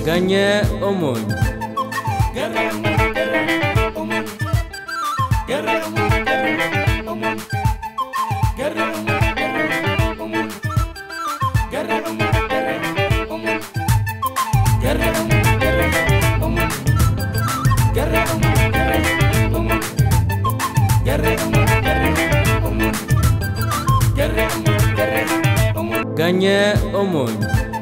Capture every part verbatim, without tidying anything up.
Ganye Omon. Ganye Omon.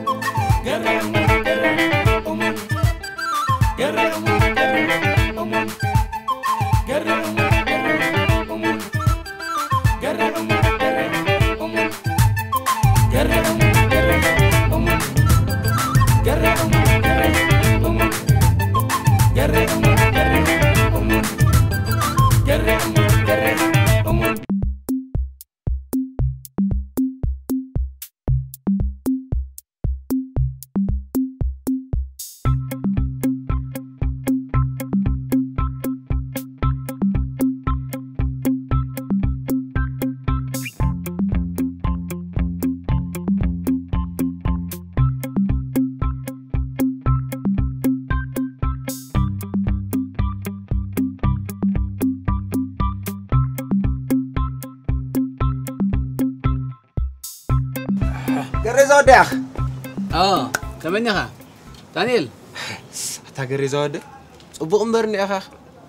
قريزة ودي أخ. آه، كمان يا أخ. دانيال. حتى قريزة ودي. صبغ مبرني أخ.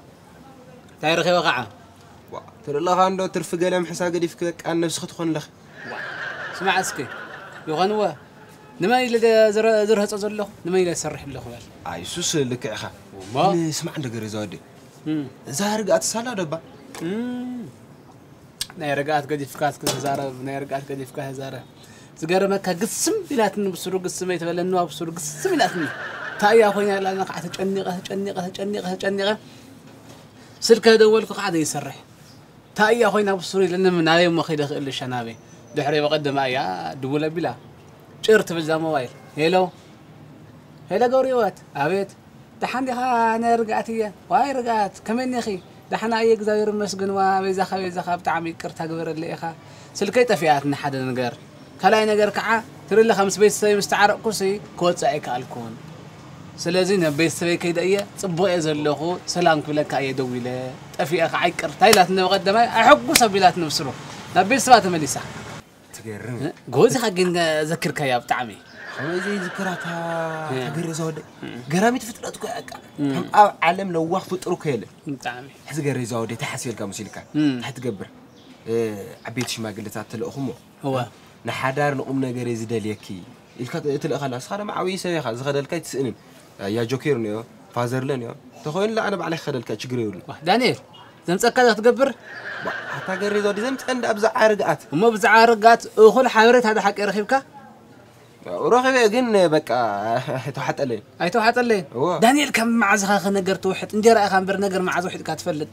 تعرف يا وقعة. ترى الله عنده ترفق لهم حساب قديف كذا أنا نفسي خدخون لخ. سمع أسكي. يغنوا. نما إلى زر زرها تصل له، نما إلى سرح له خوال. أي سوس لك يا أخ. ما. اسمع عندك قريزة ودي. هم. زهر قات سلا دبا. هم. نيرجعت قديف كاس كذا زارة، نيرجعت قديف كذا زارة. زجرة ما كقسم بلاتني بسرور قسم يتبلى النواب بسرور قسم بلاتني تايا خويا لا أنا قاعد أتجنق أتجنق أتجنق أتجنق سلك دولك قاعد يسرح تايا خويا بسرور لأن من عليه ما خيد إلا الشنابي دحري بقدم يا دولة بلا شرت بالزام موبايل هلو هلا قوريوات أبيت دحين دها أنا رجعت هي واي رجعت كمان يا أخي دحين أيك زاير مسجن وبيزا خا بيزا خا بتعمي كرت هجبر اللي إخا سلكي تفيات نحد نجار كلاي نجار كعا ترى له خمس بيت سوي مستعرق كوسي كوت سايك الكون سلازين بيت سوي كيدا إيه صبوا يزل له سلام كلك أي دويلة تفي أخ عيكر تايلات نقدم أحب سبيلات نفسره نبي سبات مليسة تجرم جوزي حقين ذكر كيا بتعمي خلاص زي ذكرتها تجري زود جرامي تفترات كأك هم أو علم لو واقف فترو كيله بتعمي حس جري زود تحسيل كمسيلك هتجبر عبيت شما قلت عتل أخمه هو نحدار نقوم نجري زي دليكي الكت تل خلاص خلاص معوي سوي خلاص خد الكت سئنن يا جوكيرنيو فازرلنيو تخيل لا أنا بعلي خد الكت شجريولي دانيال زمت أكاد تجبر حتى جري زود زمت عند أبزع عرقات وما بزع عرقات وخل حاورت هذا حق رخيبك ورخيبه جن بقى تحت عليه أي تحت عليه دانيال كم مع زخا نجر توحد إنجر أخان بر نجر مع زوحد كاتفلت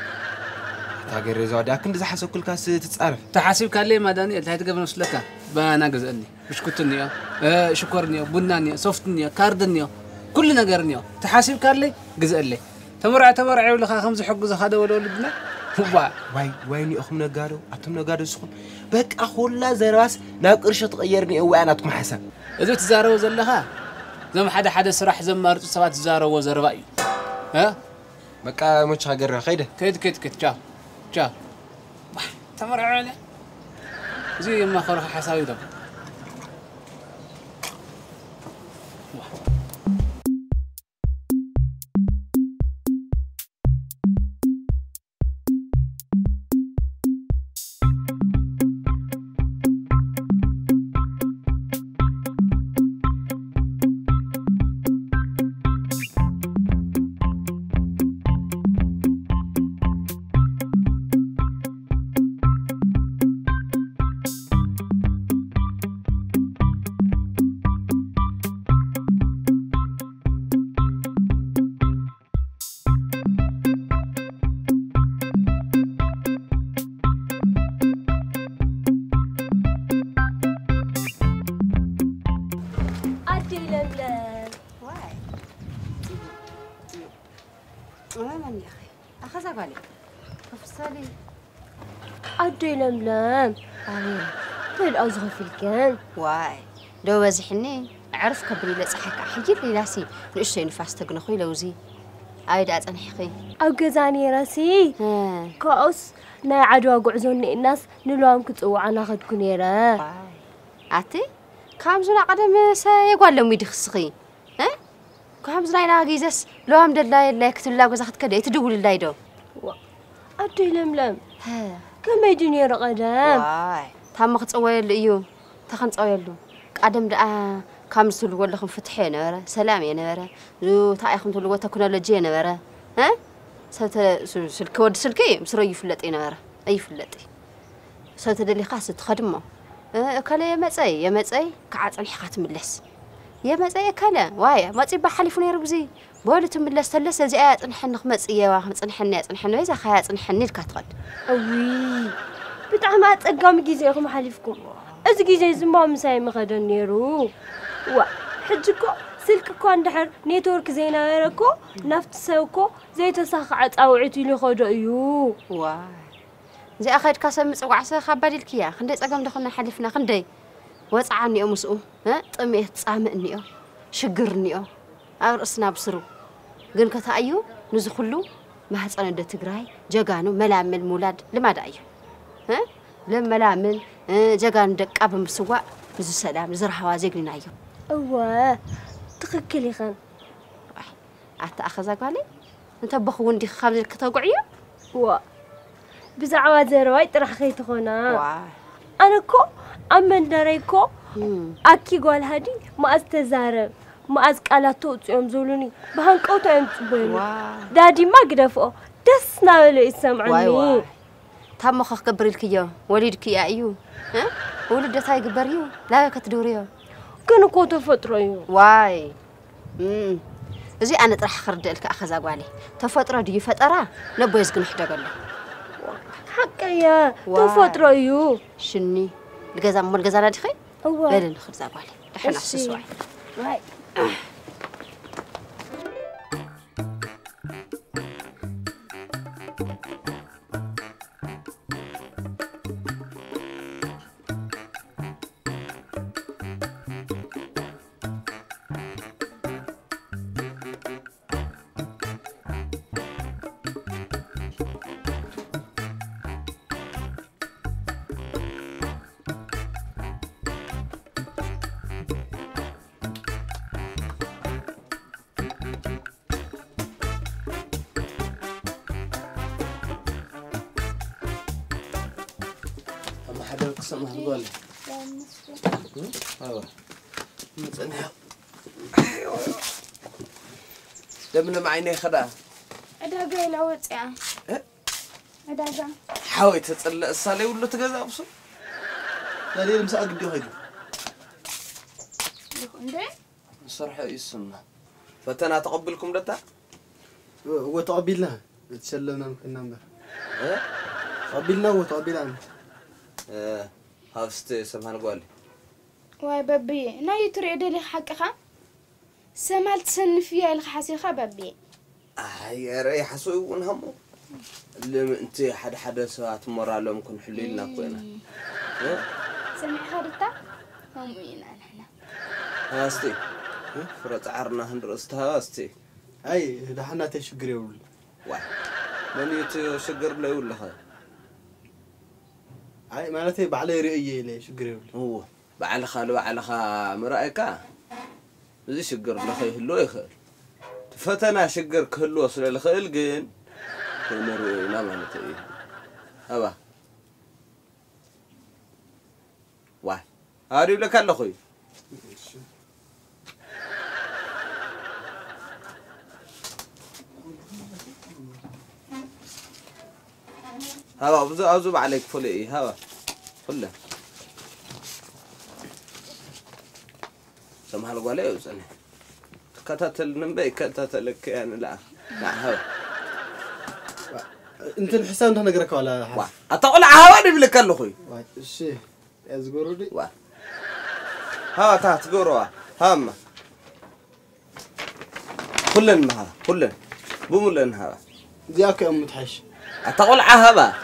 تاجر زود لكن إذا حسوا كل كاس تتصرف تحاسب كلي ما دانيال هاي تجيب نفس لك بأنا جزءني مش كتني آه شكرني بناني صفتني كاردني كل نجرني تحاسب كلي جزء لي تمرع تمرع ولا خمس حق زخا ده ولا ولدنا هو واي ويني أخم نجارو أتم نجارو سخن بك أخولا زراس ناقرش تغيرني أو أنا أتكم حسن إذا تزاروا زلها زم حدا حدا سرح زمارت سبات تزاروا وزرباي ها بك مش هجر خيده كيد كيد كيد جا جا تمرع عليه زي ما خرج حساوي ده أدي لملام أيه تل أزغى في الكان واي دو وزحني عرف كبري لصحك حجي ليلاسي نشي نفاس تغنخو لوزي ايد اصنحخي او غزاني راسي ها كوس ناي عدوا غعزوني الناس نلوام كصوعنا خدكو نيره اتي كامزنا قدم سيغوالم يدخسخي ها كامزنا لا غيزس لوام دلاي لا كتلا غزخت كده تدول لايدو ادي لملم ها كما يدني رقدام واي تام خصويل ايو تخنصويلو قدم دأ كامسل ولخم فتحي نبره سلام يا نبره زو تايخم تلو تكنولوجي نبره ها سات سلك ود سلكي مسري يفلط نبره اي فلطي سات دلي خاص تخدمو كلا يا مصاي يا مصاي كعصنحخ تملس يا مصاي كلا واي مصي بحلف نير بزي بول تملس تلس زي اصنحن خمصيه وا خمصنحن اصنحن ويزا خا اصنحن لك تقد اوي بتعم اصقام غيزيكم حلفكم از غيزي زمبا مساي مخدن نيرو وا حجكو سلككو اندحر نيتورك زينا يركو نفط سوكو زي تساخعت اوعيت لي خدو ايو وا زي اخد كاسم صوعسه خبادلكيا خندي صقم دخلنا حلفنا خندي وصعني مسؤ ها طميت صامنيو شجرنيو ارسنا بسرو ግን ከተአዩ ንዝخሉ ማህፀነ ደ ትግራይ ጀጋኑ መላምል ሙላድ ለማዳ እዩ ها ለመላምል ጀጋኑ ደቃ በምስዋ ብዙ ሰላም ዝርሃዋ ዜግና እዩ እወ ትክክል ይኸን አታ አخذ ጓለ እንተ በخو እንዲ ካብ ከተጓዕዩ ዋ ብዛዕባ ዘረዋይ ጥራሕ ከይትኾና ዋ ኣነኮ ኣመንደረይኮ ኣኪ ጓል ሃዲ ማእስተዛረብ ማዝ ቃላቶ ጽዮም ዘሉኒ በሃንቀውታ እንጽበሉ ዳዲ ማ ግደፍኦ ደስ ናበለ ይሰምዓኒ ታመخ ከብርልክዮ ወሊድክያ እዩ ها ولدتاي ግበርዩ ላ ከተዶሪዮ ግን እኮ ተፈጥሮ እዩ ዋይ እዚ ኣነ ጥራሕ ክርድልካ ኣخذ ጓለ ተፈጥሮ ድዩ ፈጠራ ነቦይስ ግን ሕደገለ حقيا تفطر يو شني الجزا مول الجزا لا دخي بل نخرج زغالي احنا حسسوا واي سمح القولي ايوه مصنع ايوه دمنا معيني خدا اداغا يلوصيا اداغا حاوي تصلى الصالي ولو تغزا ابصو لا لي مسا قدي هيدو انده صرح يسمع فتنا تقبلكم دتا هو تقبلنا تسلمنا كنا ها قبلنا وتقبلنا اه هاستي سمحنا قولي واي بابي ناي تريد لي حقها سمالت سنفيا لك حسيخه بابي اه يا ري حسوي ونهمو اللي انت حد حد ساعات مر لهم كن حليلنا كوينا ها سمع خرطه هم وين احنا هاستي فرط عرنا هندرستها هاستي اي دحنا تشجر يقول واي من يتشجر لا يقول لها اي معناته بعلي رؤيه لي شجر يقول هو بعل خالو بعل خا مرأيك زي شجر لخي هلو يخل فتنا شجر كله أصل الخيل جين كمرو لا معناته إيه أبا واي هاري لك الله خوي هوا بزو أزوب عليك فلي إيه هوا فله سمح الله عليه وسنة كتاتل نبي كتاتلك يعني لا لا هوا انت الحساب انت نقرك ولا وا اتقول عواني بلك الله خوي واي الشيء ازغورودي وا ها تحت قروا هم كلنا هذا كلنا بمولن هذا دياك ام متحش اتقول عهبه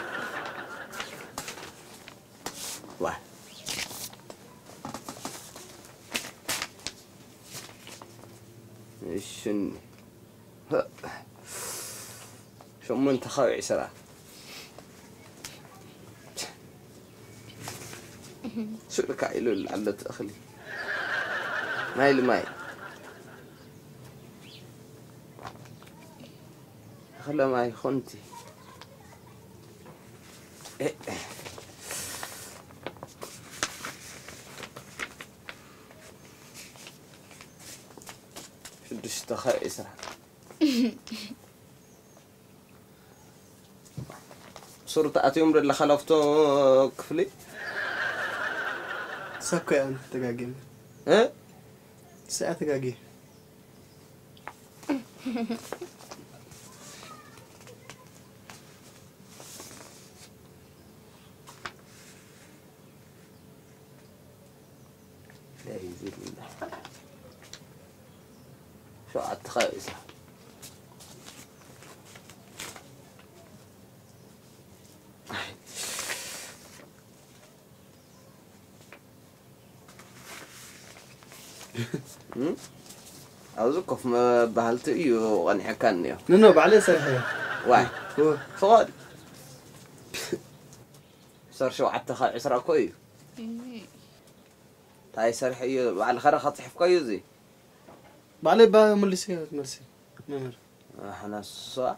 وا الشن شو من تخاوي عسرة شو لك عيلو على تأخلي ماي لماي خلا ماي خنتي شدش تخاوي عسرة صورة أتيوم اللي خلفتو كفلي ساكو يعني تجاجين ها ساعة تجاجي لا يزيد الله شو عالتخايس أوزكف ما بهالت إيو غني حكاني نو بعليه سرحية واي هو فقال صار شو عالتخا عسرا كوي تاي سرحية على خير خط حف كوي زي بعليه با ملسي ملسي نمر احنا صح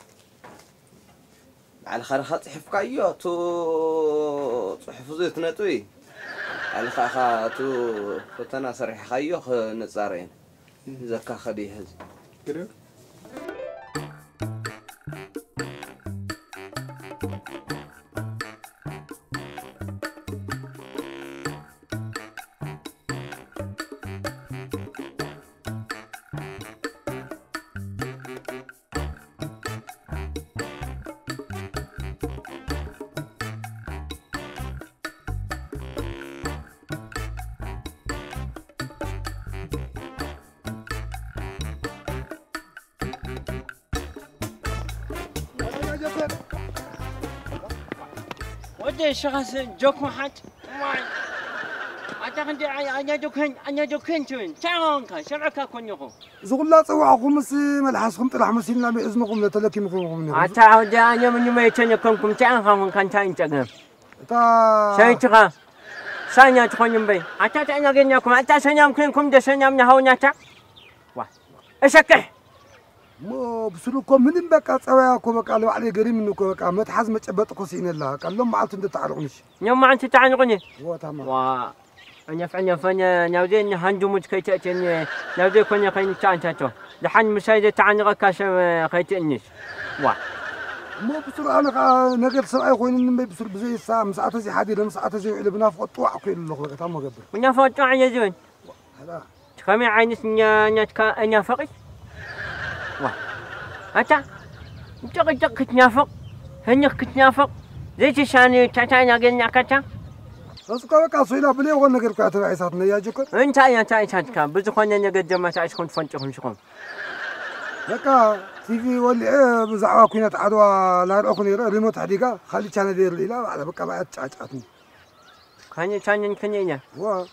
على خير خط حف كوي تو حفظي تنتوي على خا تو فتنا سرح خيو نصارين زكا خدي هز كده ودي شخص جوك محد ماي أتاخد أنا جوكين أنا جوكين توين تعانك شرعك كون يخو زغلا صواعكم مس ملحسكم طلع مسينا بإذنكم لتلكمكم أتاخد أنا من يوم يتنيكم تعانكم كان تعين تجمع تا شيء ترى سانيا تكون يمبي أتاخد أنا جينيكم أتاخد سانيا ممكنكم ده سانيا من هونيا تا وا إيشكه مو بسلوكم من بقى صواعكم بقى لو عليه قريب منكم بقى ما تحز ما تشبطكم سين الله قال لهم ما عاد انت تعرفونش يوم ما أنت تعانقني هو تمام وا أنا فعلا فأنا نودي هندو متكيتين نودي كوني خين تعان تاتو لحن مسايدة تعانق كاشة خيتنيش وا مو بسرعة أنا نقل سرعة خوين إنما بسرعة بزي الساعة مساعة زي حدي لما مساعة زي اللي بنافق طوع كل اللغة تمام قبل من يفوت عن يزون هلا كم عينس نيا نتكا أنا فقط وا أتا تقول تقول تنافق هنيك تنافق زي تشاني تعتاني أجل نكتا بس كذا كاسوينا بليه ولا نقل كاتب عيساتنا يا جوكر أنت يا تاي تاتكا بزخون أنا قد ما تعيشون فنتهم شكون لك تيجي واللي إيه بزعوا كنا تعدوا لا أخوني ريموت حديقة خلي كان دير لي لا على بقى بعد تعاتني كان كان كنينا هو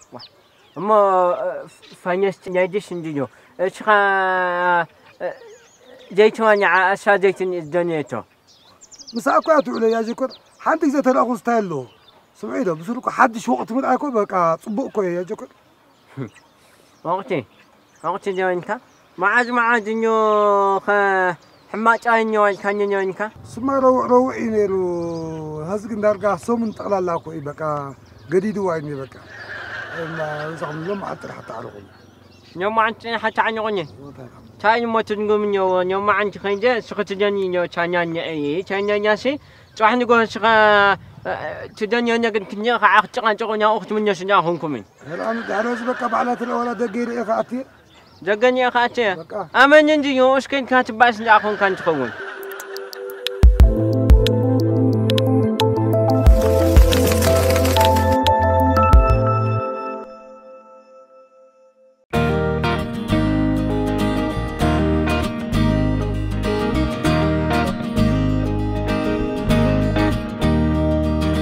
أما فانيست ناديش نديو إيش خا جيتوني على أسادتني الدنيتو مساكو أتقول يا جوكر حد إذا ترى أخو ستايلو سمعي ده بسرعة حدش وقت من أكو بقى صبوكو يا جوكر وقتي وقتي جوانكا ما عاد ما عاد إنه خا حماش أينو كان ينونكا سما رو روعي نيرو هزق نرجع سومن طلع الله كوي بقى جديد وايد بقى ما يزعم لهم حتى حتى عرقهم يوم ما عندنا حتى عنوني تاني ما تنقول من يوم يوم ما عندي خنجة سقط جاني يوم تاني أي تاني ناسي صح نقول سقى تدني أنا كنت كنيا خاخ تقان تقولنا أخت من يسنا هم كمين هلا أنا دارس بقى بعلات الأولى دقير إخاتي دقني أخاتي أما نجي يوم إيش كان كاتب بس نأخون كان تقول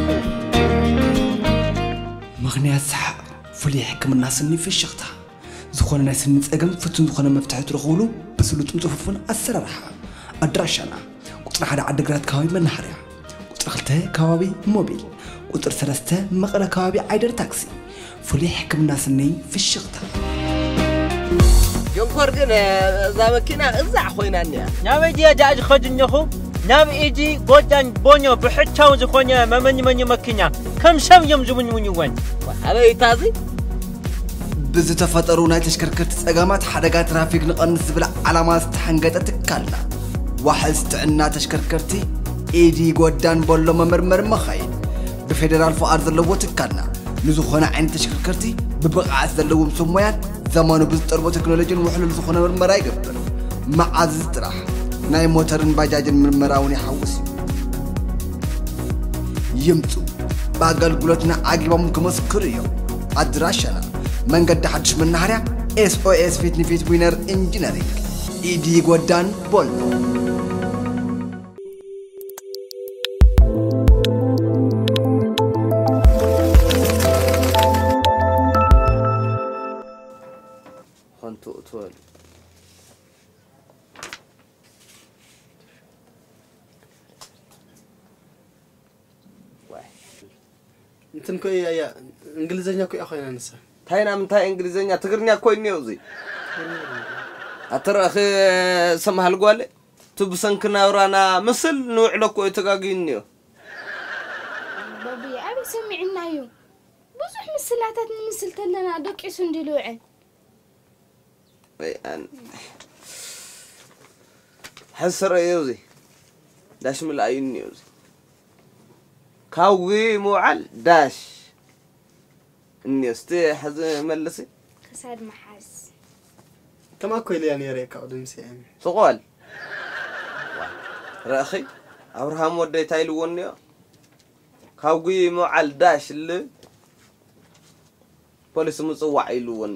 مغنيات سحق فلي حكم الناس إني في الشغطة زخون ناس نتأجم فتون زخون مفتاح ترخولو بس لو تنصفون السرارحة أدراشنا قطر حدا عد جرات كوابي من نهاريا قطر خلته كوابي موبيل قطر ثلاثة مقالة كوابي عيدر تاكسي فلي حكم ناس الني في الشغطة يوم كورجنا زامكنا إزع خوينا نيا نعم يجي أجا أجي خد النخو نعم يجي قدان بونيو بحتة وزخونيا ما من من يمكنيا كم سام يوم زمن من يوان على يتازي بز تفتروا ناي تشكركرت تسقامات حدقات ترافيق نقنص بلا علامات تحنقت تكالنا واحد استعنا تشكركرتي ايدي قدان بولو ممرمر مخايل بفيدرال فو أرض اللو تكالنا نزخونا عين تشكركرتي ببقعات اللو مسميات زمانو بزطربو تكنولوجين وحلو نزخونا مرمرا يقبر مع عزيز تراح ناي موترن باجاجن مرمراوني حوسي يمتو باقل قلتنا عاقبا ممكن مسكريو أدراشنا من قد حدش من نهاريا اس او اس فيتني فيت وينر انجينيرينج ايدي قدان بولو خنتو اتوال انتن كو يا انجليزኛ كو اخويا ننسى تاينا من تاي انجليزኛ تغرنيا كوينيو زي اترخ سمح القول تبسنكنا ورانا مثل نوع لكو يتغاغينيو بابي ابي سمعنا يو بزح مسلاتات نمسل تلنا دقيسو ندلوعن اي ان حسر يوزي داش من العين يوزي كاوي موعل داش اني استي حز ملسي كساد محاس كما كويل يعني ريكا ودمسي يعني سقال راخي ابراهام ودي تايلوني كاوي موعل داش اللي بوليس مصوع يلوني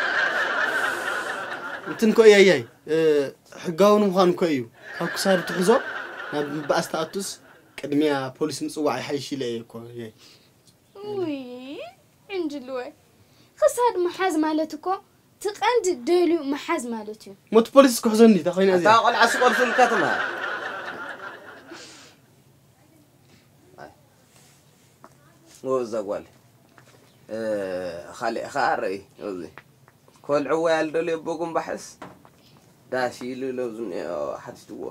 انتن كو يا ياي حقاون مخان كويو هاكو صار تحزو باستاتوس قدميا بوليس مصوع يحيشي لي كو ياي وي انجلوي خساد محاز مالتكو تقند ديلو محاز مالتو موت بوليس كو حزني تاخينا زي تاقل عسقر في الكتمه وزغوال اه خالي خاري وزي كل عوال دول يبقون بحس داشي لوزن حدش تو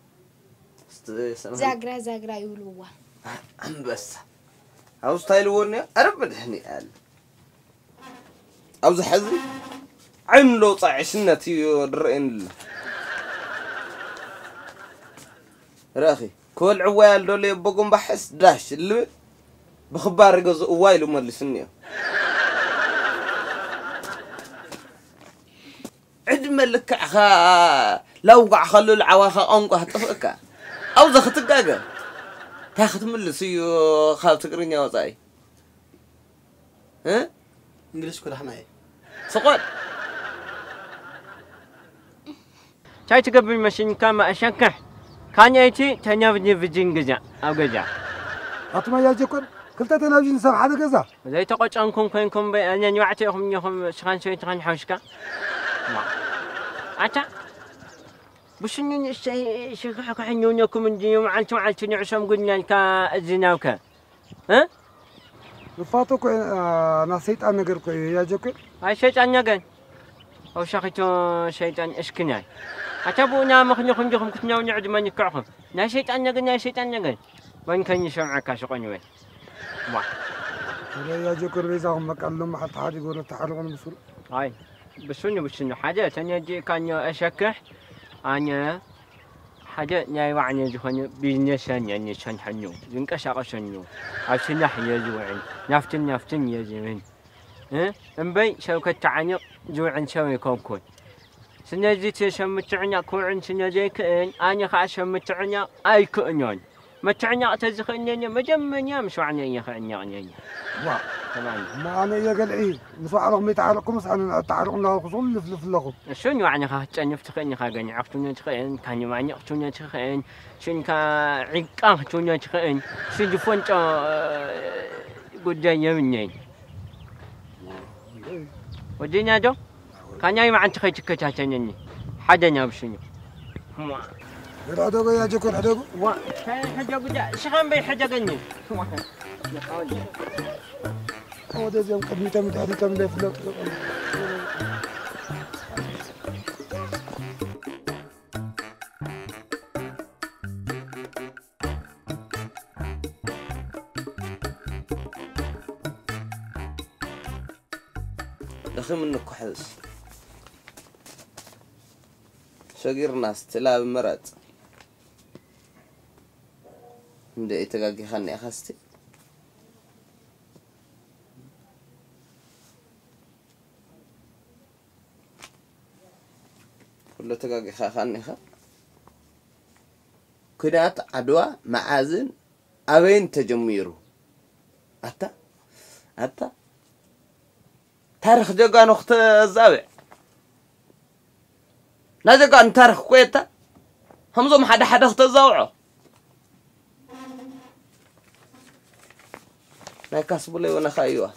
زاغرا زاغرا يولوا بس عاوز تايلوني اربد هني قال عاوز حزي عملو صعشنتي درين راخي كل عوال دول يبقون بحس داش اللي بخبار جوز وايلو ملسني عد ملك خا لو قع خلو العواخه انقه هتفكا او زخت دقاقه تاخذ ملسيو خال تقرنيا وصاي ها انجلش كل حناي سقط تاي تقبل ماشين كما اشكح كان ياتي تنافني في جنجا او جا أتما يا جكون كلتا تنافجين سر حدا كذا زي تقطعنكم كينكم أنا نوعتهم يهم شخان شوي شخان حوشكا ما أتا بشنو الشيء شو حكوا حنونكم من يوم عالتو عالتو عشان قلنا كالزناوكا ها رفاتو كو نسيت أنا غير كو يا جكون هاي شيطان يجن أو شخيتو شيطان إشكناي أتابونا مخنيكم جكم كتنا ونعد ما نكعهم نا شيطان يجن نا شيطان يجن وين كان يسمع كاشقين وين ما يا جكون ريزاهم مكلم حتى حاجة يقولوا تحرقون بسول هاي بسوني بسوني حاجة أنا جي كان أشكح أنا حاجة ناي وعني جواني بيزنس يعني شن حنو زنك أشاق شنو عشان نحيا جوعين نفتن نفتن يا زمن ها أمبي شوكة تعني جوعين شوي كونكون سنجيت شمتعني كون سنجيك إن أنا خاش شمتعني أي كونون متعني تزخني مجمعني مش عني يا خني يعني وا تمام ما أنا يا قال إيه نفع رقم يتعرقوا مس أنا تعرقنا خصوصا لف لف لغو شنو يعني خاطر نفتخني خاغني عقتوني تخين كان معني عقتوني تخين شن كا عقا عقتوني تخين شن جفنت قد يمني ودينا جو كان ياي ما عندك خي تكتشاتني حدا نابشني هذا يا جكون هذا وا حاجة بدا شغل بي حاجة قني هذا زي قدمي تم تحدي تم لا فلوك دخل منك حس شقير ناس تلعب مرات مدي تلاقي خاني أخستي كله تلاقي خاني خا كنات عدوى معازن أبين تجميرو أتا أتا تاريخ جاكا نخت الزاوية نجاكا أن تاريخ كويتا همزم حدا حدا اخت الزاوعة لا كاسبوا لي وانا خايوة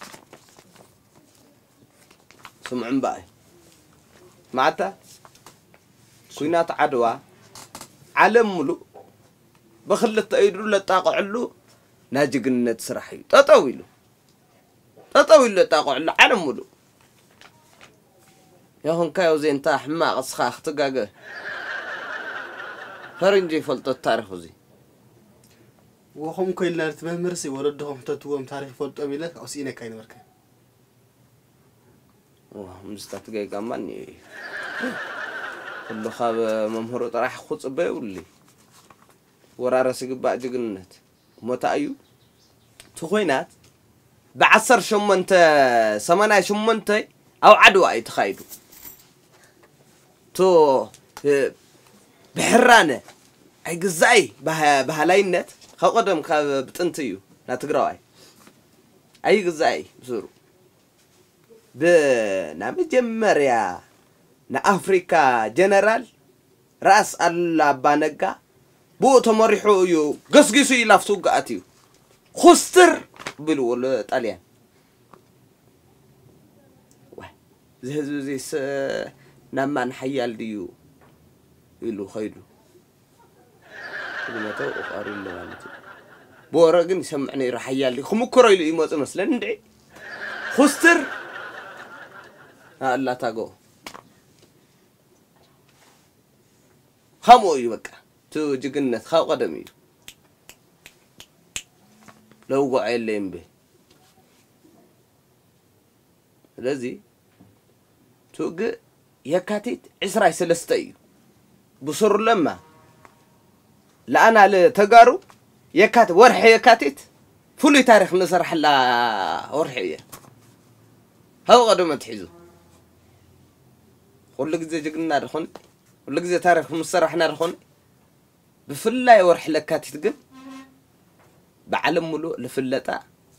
سمعن باي معتا كوينات عدوى علم ملو بخلت ايدو لتاقع له ناجي قلنا تسرحي تطويلو تطويلو تاقع له علم ملو يهون كايو زين تاح ما غصخاخ تقاقه فرنجي فلت التاريخ زي وهم كيلنا تمهمرسي وردهم تتوهم تاريخ فلت أميلك أو سينا كاين مركا واه مستاتقاي قاماني كله خاب ممهرو طرح خص بي ولي ورارسي قبع جقنت موتا أيو تخوينات بعصر شمنت سمانا شمنت أو عدوى أي تخايدو تو بحرانة أي قزاي بها بهلاينت خو قدم خاب بتنتيو لا تقرأي أي قزاي بزورو بنام جمريا نا أفريكا جنرال رأس اللابانقا بو تمرحو يو قسقسو يلافسو قاتيو خستر بلو الطاليان واه زهزو زي س نامان حيال ديو يلو خيدو كلمة تو أقاري اللي مالتي بو رقن يسمعني رحيال دي خمو كرا يلو إيموت مثلا ندعي خستر ها الله تاقو خمو يبقى تو جقنت خاو قدمي لو قاعد لين به لذي توق يكاتيت عسراي سلستي بصر لما لا أنا لتجارو يكات ورح يكاتيت فولي تاريخ نصرح لا ورحية هاو قدم تحيزو قول لك زي جقنا رخون قول لك زي تاريخ مصرحنا رخون بفلا ورح لكاتيت قل بعلم ملو لفلتا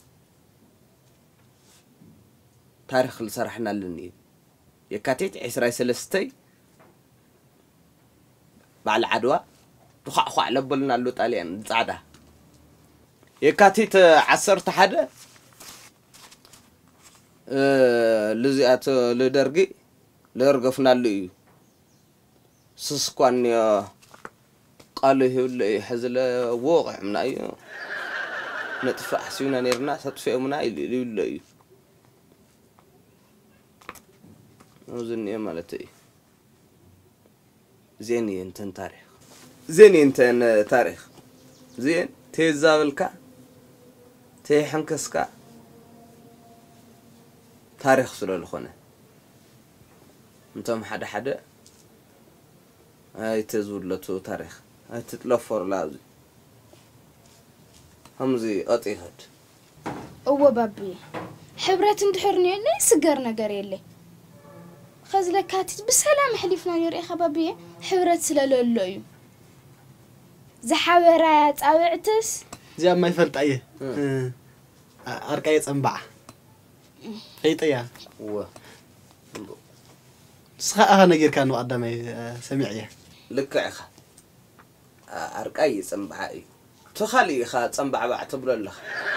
تاريخ اللي صرحنا لني يكاتيت عسراي سلستي مع العدوى تخع خع لبلنا له طاليان صعدا يكاتيت عصرت حدا اه لزيات لدرقي لرقفنا له سسكوان يا قالوا هي حزل وقع من اي نتفع حسينا نيرنا ستفع منا اللي يقول وزن يا مالتي زيني انت تاريخ زيني انت تاريخ زين تيزابلكا تي حنكسكا تاريخ سلو الخونه انتم حدا حدا هاي تزولتو تاريخ هاي تتلفر لازم همزي أطيهد أوه بابي حبرات اندحرني لي سجر نجار يلي خزلة كاتت بسلام حليفنا يوري خبابي حبرات سلالولو زحورات أو اعتس زي ما يفلت أيه أركاية صنبع خيط يا و سخاء نجير كانوا قدامي سمعيه لك أخا أركاية صنبعي تخلي خا صنبع بعتبر الله